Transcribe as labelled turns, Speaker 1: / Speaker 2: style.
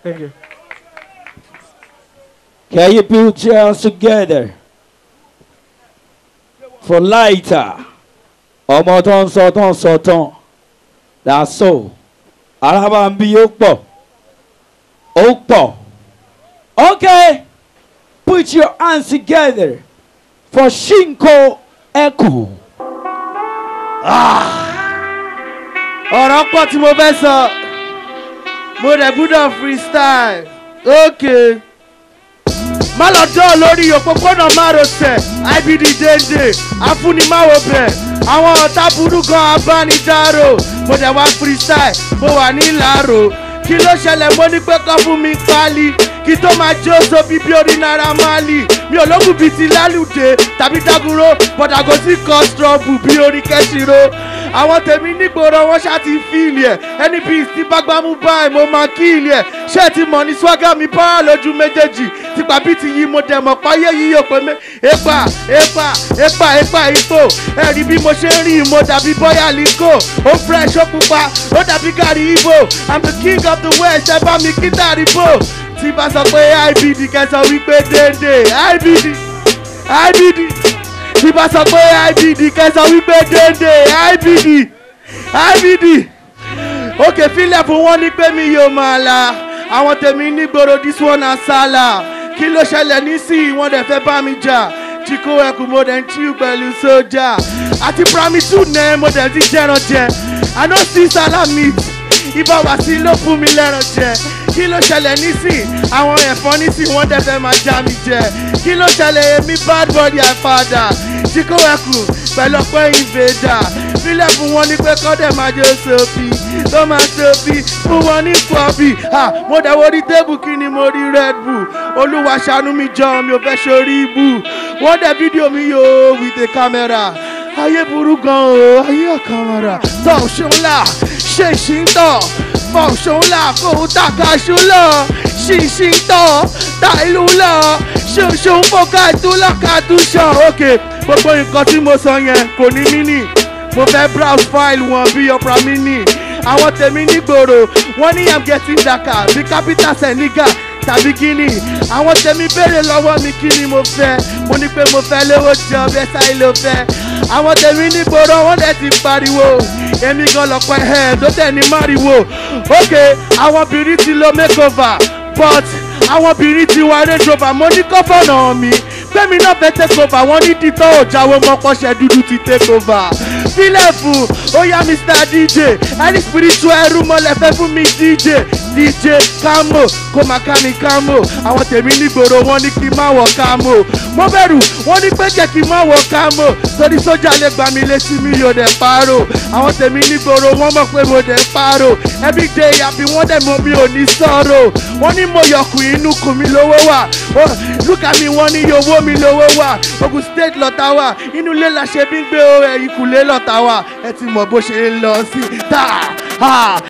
Speaker 1: Thank you.
Speaker 2: Can you put your hands together for lighter? Ọmọ tó ń sọ tán. That's so. Araba ń bí ó pọ̀. Okay. Put your hands together for Shinko Eku.
Speaker 1: Ọ̀rọ̀ pọ̀ tí mo fẹ́ sọ. Mo dẹ̀ gbúdọ̀ freestyle. Okay. Má lọ dán lórí òpópónà márosẹ̀. IBD déndé. Afúnimáwo bẹ̀. Àwọn ọ̀tá burú gan abánidáró. Mo dẹ̀ wá freestyle. Mo wà ní ìlàró. Kí ló ṣẹlẹ̀ mo ní pé kọ́ fún mi pálí. Kí tó máa jó so bíbí orí Naira Marley. Mi ò lókùn bíi ti Lálùdé tàbí Dágúró. Bọ̀dàgò sí kọ́ strọ́bù bí orí Kẹ́sìrò. Àwọn tèmi nígboro wọn ṣáà ti fíìlì ẹ̀. Ẹni bíi tí bágbámú báyìí mo máa kíìlì ẹ̀. Ṣé ẹ ti mọ̀ ní swagger mi bá lójú méjèèjì? Tipa bí ti yí mo dẹ̀ mọ̀ páyé yíyó pé epa ipò. Ẹ̀rí bí mo ṣe ń rìn mo dàbí bọ́yà líkò. Ó fresh ó pupa ó dàbí gàrí Igbo. I'm the king of the west ẹ bá mi kí Tàríbò. Tí bá sọ pé IBD kẹsàn wípé déndé IBD. Tí bá sọ pé IBD kẹsàn wípé déndé IBD. Òkè fílẹ̀ fún wọn ní pé mi yóò máa la. Àwọn tèmi nígboro this one na sálà. Kí ló ṣẹlẹ̀ nísìnyí wọ́n dẹ̀ fẹ́ bá mi jà. Chiko Eku mo dẹ̀ ń chill pẹ̀lú sójà. Àti Pramisu nẹ́ mo dẹ̀ ti jẹ́ran jẹ. I no see salami. Ibà wá sí ló fún mi lẹ́ran jẹ. Kí ló ṣẹlẹ̀ nísìn? Àwọn ẹ̀fọn nísìn wọ́n dẹ̀ fẹ́ máa já mi jẹ. Kí ló ṣẹlẹ̀ èmi bad body àpadà? Chiko Eku pẹ̀lú ọpẹ́ invader. Fílẹ̀ fún wọn ní pé kọ́ dẹ̀ máa jẹ́ sóbì. Tó máa sóbì fún wọn ní kọ́bì. Mo dẹ̀ wo rí tébù kí ni mo rí Red Bull. Olúwa ṣàánú mi jọ mi ò fẹ́ ṣorí ibù. Wọ́n dẹ̀ fídíò mi yóò with a camera. Ayé burú gan o, ayé ọ̀kànmọ̀ra. Tọ̀ ṣọ́nlá ṣe ìṣíntọ̀. Fọ̀ ṣọ́nlá kò tàkà ṣúlọ̀. Ṣìṣíntọ̀ ta ìlú lọ. Ṣoṣo ń fò káàtú ṣàn. Okay, gbogbo nǹkan tí mo sọ yẹn kò ní mínì. Mo fẹ́ browse file wọn bí Opera Mini. Àwọn tèmi nígboro wọ́n ní I'm getting darker bí capital Senegal tàbí Guinea. Àwọn tèmi béèrè lọ́wọ́ mi kí ni mo fẹ́. Mo ní pé mo fẹ́ lówó jọ bẹ́ẹ̀ sáyé ló fẹ́. Àwọn tèmi nígboro wọ́n dẹ̀ ti pariwo. Èmi gan lọ́pọ̀ ẹ̀ tó tẹ̀ ní máriwo. Okay, àwọn obìnrin ti lo makeover but àwọn obìnrin ti wá Range Rover. Mo ní kọ́fọ̀nà mi gbẹ̀mí náà fẹ́ take over. Wọ́n ní títọ́ òjàwó mọ́pọ́ṣẹ́ dúdú ti take over. Fílẹ̀ fún óyá Mr DJ ẹni spiritual ẹrú mọ́lẹ̀ fẹ́ fún mi DJ Kamo kó máa ká mi Kamo. Àwọn tèmi nígboro wọ́n ní kí n má wọ Kamo. Mo bẹ̀rù wọ́n ní pé jẹ́ kí n má wọ Kamo. Torí sójà lè gbà mí létí mi yóò dẹ̀ pààrọ̀. Àwọn tèmi nígboro wọ́n mọ̀ pé mo dẹ̀ pààrọ̀. Everyday àbí wọ́n dẹ̀ mọ̀ mi ò ní sọ̀rọ̀. Wọ́n ní mo yọkùn inú kùn mi lówó wà. Look at me wọ́n ní owó mi lówó wà. Ogun State lọ́tà wà. Inú ilé la ṣe bí ń gbé ẹ̀yìn kùlé lọ́tà wà. Ẹ ti mọ̀ bó ṣe ń lọ sí.